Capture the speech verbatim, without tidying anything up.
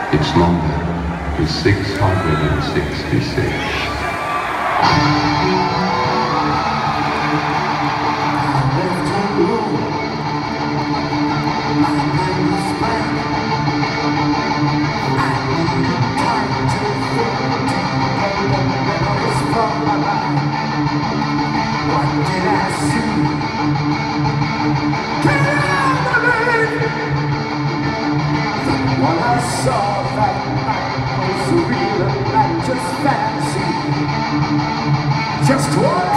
Its number is six hundred sixty-six. What did I see? Get out of me! What I saw that night was real and not just fantasy. Just what